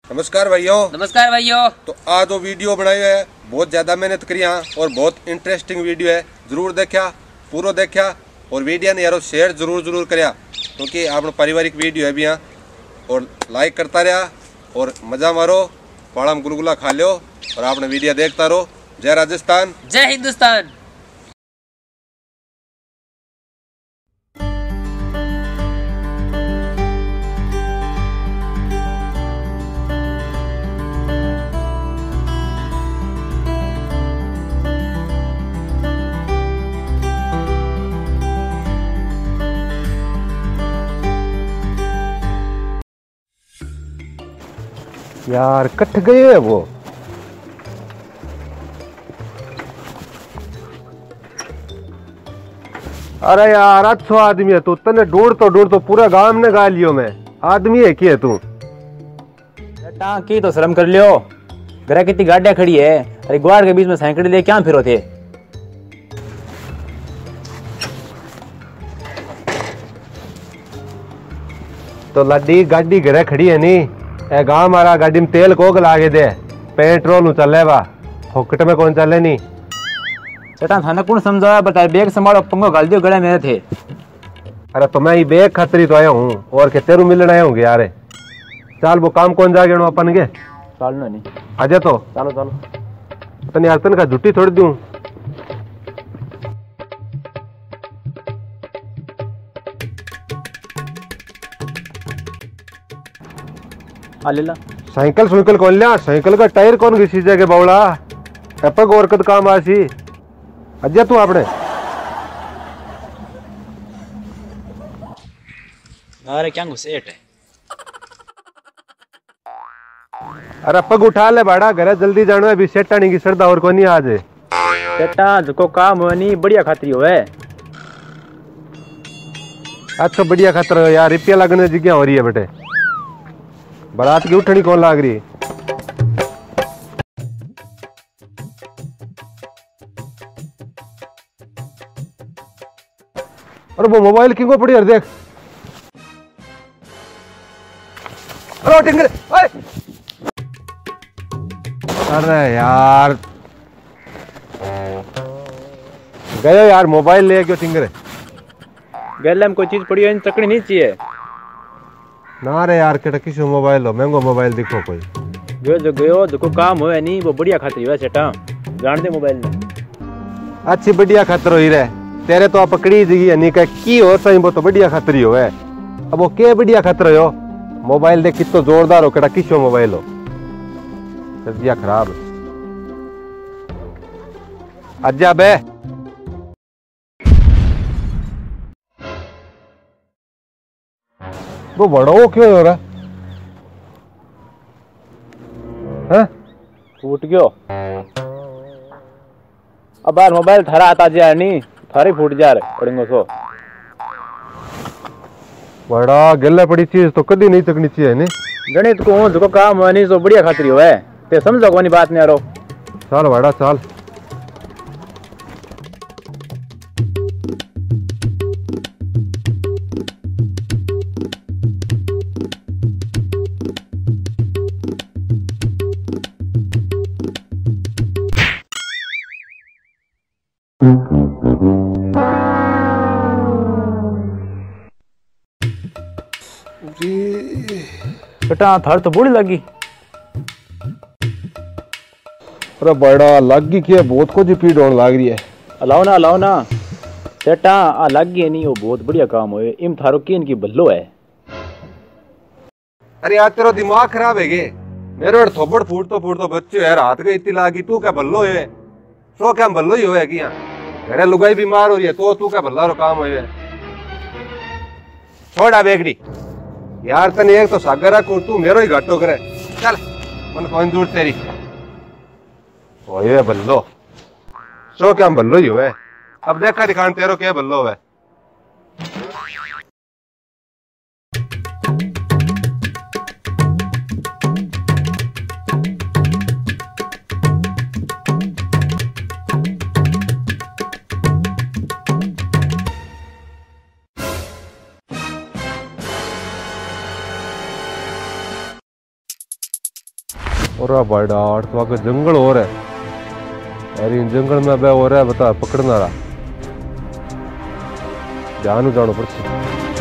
नमस्कार भाइयों। नमस्कार भाइयों। तो आज जो वीडियो बनाई है बहुत ज्यादा मेहनत करी और बहुत इंटरेस्टिंग वीडियो है, जरूर देखा, पूरा देखा और वीडियो ने यारो शेयर जरूर करया क्योंकि आपनो पारिवारिक वीडियो है भी यहाँ, और लाइक करता रहा और मजा मारो, पाड़ा में गुलगुला खा लो और आपने वीडियो देखता रहो। जय राजस्थान, जय हिंदुस्तान। यार कट गए है वो। अरे यार अच्छो आदमी है तू, तने ढूंढ तो पूरा गांव ने गा लियो। मैं आदमी है की है तू? बेटा की तो शर्म कर लियो, घर कितनी गाड़ियां खड़ी है, अरे ग्वार के बीच में साइकिल ले क्या फिरो थे? तो लड्डी गाड़ी घरे खड़ी है नी, ए गांव मारा गाड़ी में तेल कोग लागे दे, पेट्रोल चले बा, फोकट में कौन चले नी। बेटा थाने कौन समझाया, बता बैग संभालो, पंगो गाल दियो गले मेरे थे। अरे तो मैं ये बैग खतरी तो आया हूँ और के तेरू मिलने आया हूँ यार। चल वो काम कौन जागे अपन के चलो नहीं आजा तो चलो चलो। तने यार तन का झुट्टी थोड़ी दूं। आ ले ला। साइकिल कौन लिया? साइकिल का टायर कौन घिसी जाके बावड़ा एपक और कद काम आसी अजय तू आपने। अरे क्या घुसेट है। अरे पग उठा ले बाड़ा, घर जल्दी जानो है, अभी सेटा नहीं की सरदा और कोनी आज। बेटा जो काम हो नहीं बढ़िया खातरी हो है। अच्छा बढ़िया खतर यार, रुपया लगने जगह हो रही है बेटे, बारात की उठनी कौन लाग रही है? अरे वो मोबाइल किंग को पड़ी यार, देख। अरे टिंगर, अरे यार गयो यार, मोबाइल ले क्यों टिंगर? गले में कोई चीज पड़ी है, चकनी नहीं चाहिए ना रे यार, केटा किसी मोबाइल हो, महंगो मोबाइल दिखो कोई। गयो जो काम हो नहीं वो बढ़िया खातरी हो सेटा, जान दे मोबाइल में। अच्छी बढ़िया खतर हो रे, तेरे तो आप पकड़ी जगी नहीं का की हो सही, वो तो बढ़िया खतरी हो है। अब वो के बढ़िया खतर हो, मोबाइल देख कितो जोरदार हो, केटा किसो मोबाइल हो, सर्दिया खराब। अज्जा बे वो बड़ो क्यों हो रहा है? फूट गयो। अब यार मोबाइल थारा आता जा नहीं, थारी फूट जा रे पड़ेंगे सो। बड़ा गले पड़ी चीज तो कदी नहीं तकनी चाहिए नहीं। गणित को जो काम हो नहीं सो बढ़िया खातरी हो है, ते समझो कोनी बात नहीं आ रो। चल बड़ा चल। बेटा थार तो बूढ़ी लगी। अरे बड़ा लगी क्या, बहुत को पीड़ होने लग रही है। अलाओ ना बेटा आ लग गई नहीं, वो बहुत बढ़िया काम होए, इम थारो की इनकी बल्लो है। अरे यार तेरा दिमाग खराब है गे, मेरे थोबड़ फूट तो बच्चे यार हाथ गई इतनी लागी, तू क्या बल्लो है? सो क्या बल्लो ही होए कि घरे लुगाई बीमार हो रही है तो तू क्या बल्ला रो काम होए? छोड़ा बेगड़ी यार, तने एक तो सागर रखू, तू मेरो ही घाटो करे। चल मन कौन दूर तेरी होए बल्लो, सो क्या बल्लो ही हुए। अब देखा दिखान तेरो क्या बल्लो है। और बड़ा और तो आगे जंगल और है। अरे इन जंगल में बे हो रहा है बता पकड़ना रहा ध्यान जानो पड़ছে।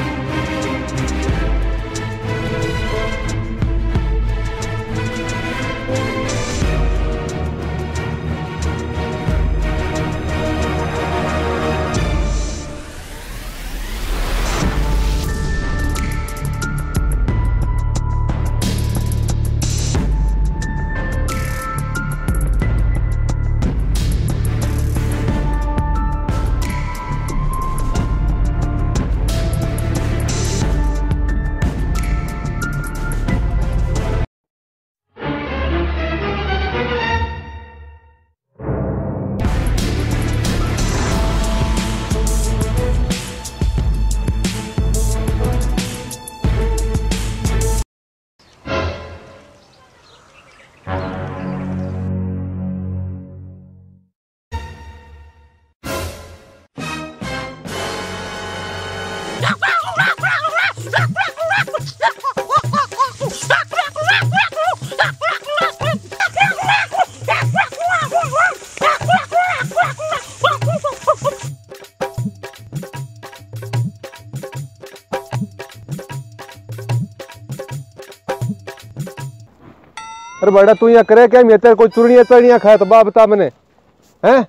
अरे बड़ा तू यहाँ करे क्या मैं तेरे कोई चुरनिया खाया तो बा बता मैंने हैं?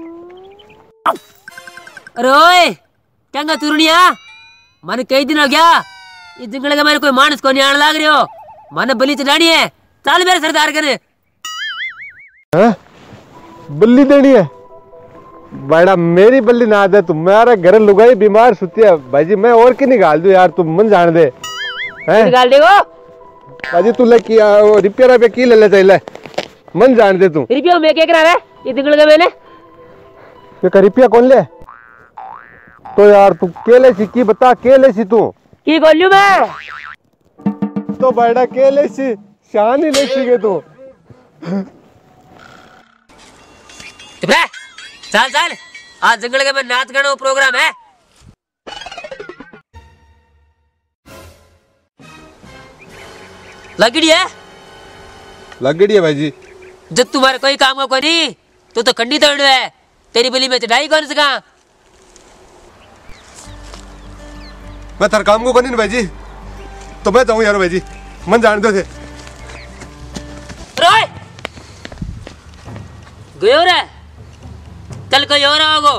अरे ओए क्या चुरनिया मन कई दिन हो गया इस जंगल का मेरे कोई मानस को नहीं आने लाग रहे हो मन बलि चढ़ानी है चल मेरे सरदार करे हैं? बल्ली देनी है बड़ा मेरी बल्ली ना दे तुम मेरा घर लुगाई बीमार सुती है भाई जी मैं और की निकाल दूं यार तुम मन जान दे हैं निकाल देगो भाजी तू ले किया रिपेयर पे की ले ले चाहिए मन जान दे तू रिपेयर में क्या करा रहा है ये जंगल का मैंने ये का रिपेयर कौन ले तो यार तू केले सी की बता केले सी तू की बोलूं मैं तो बड़ा केले सी शान ही ले सी के तू चुप रह चल चल आज जंगल के में नाच गाना प्रोग्राम है लगड़ी है भाई जी जब तुम्हारे कोई काम का कोई नहीं तो खंडी तोड़ है तेरी बलि में चढ़ाई कौन सका मैं थार काम को करनी भाई जी तो मैं जाऊं यार भाई जी मन जान दो थे रोय गयो रे चल कोई और आओगो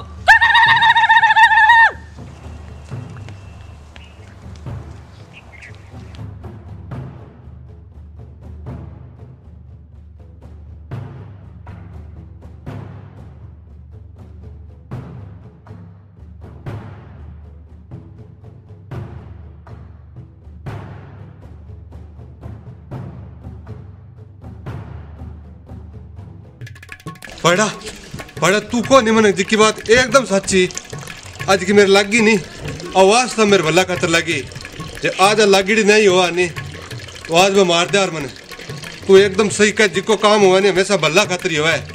बड़ा बड़ा तू को नहीं मन जिकी बात एकदम सच्ची आज की मेरे लगी नहीं आवाज तो मेरे भला खतर लगी जे आज लागड़ी नहीं हुआ नहीं तो आज मैं मार दे यार मैंने तू एकदम सही कह जिको काम हुआ नहीं हमेशा भला खतर ही हुआ है।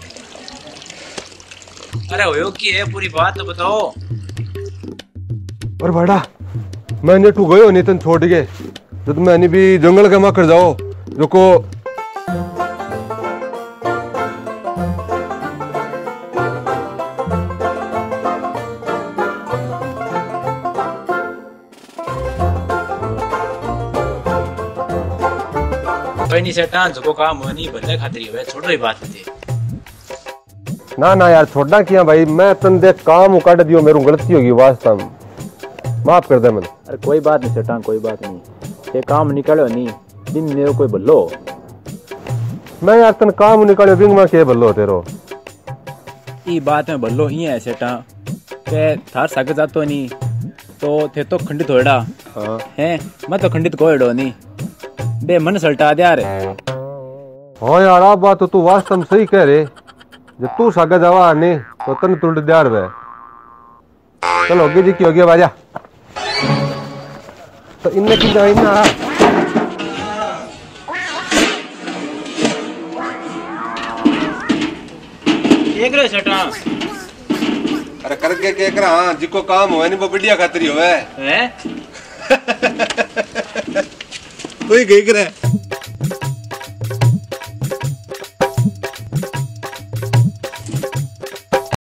अरे हो की है पूरी बात तो बताओ। और बड़ा मैंने तू गयो नहीं तन छोड़ के जब मैंने भी जंगल के मां कर जाओ जो को नहीं सेटा जो काम हो नहीं बंदे खातिर है छोड़ रही बात थी ना ना यार छोड़ना किया भाई मैं तन देख काम काट दियो मेरू गलती होगी वास्ता माफ कर दे मन। अरे कोई बात नहीं सेटा कोई बात नहीं ये काम निकालो नहीं दिन मेरे कोई बल्लो मैं यार तन काम निकालो बिंग में के बल्लो तेरो ई बात में बल्लो ही है सेटा के थार सागे जातो नहीं तो थे तो खंडित होड़ा हां हैं मैं तो खंडित कोएडो नहीं बे मन सल्टा दे यार। हाँ यार आप बात तो तू वास्तव में सही कह रहे जब तू सागा जावा ने तो तन तुल्ट दियार वे चलो होगी जी की होगी बाजा तो इनने की जाए ना एक रे सटा अरे करके के करा हां जिको काम होए नहीं वो बढ़िया खातिर होवे हैं तू ही गई करे